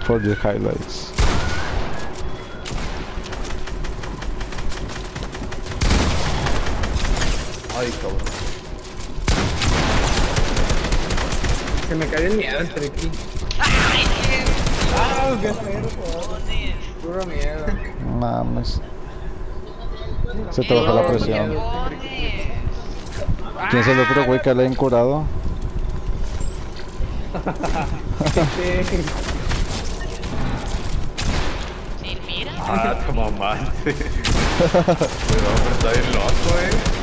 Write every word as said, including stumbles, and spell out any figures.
for the highlights. Ay, cabrón. Se me cayó el miedo entre aquí. ¡Ay, Ah, qué Dios! feo. Puro miedo. Mames. Se te bajó la presión. ¿Quién es el otro güey que le han curado? Sin mira. Ah, tu mamá. Pero hombre, está bien loco, eh.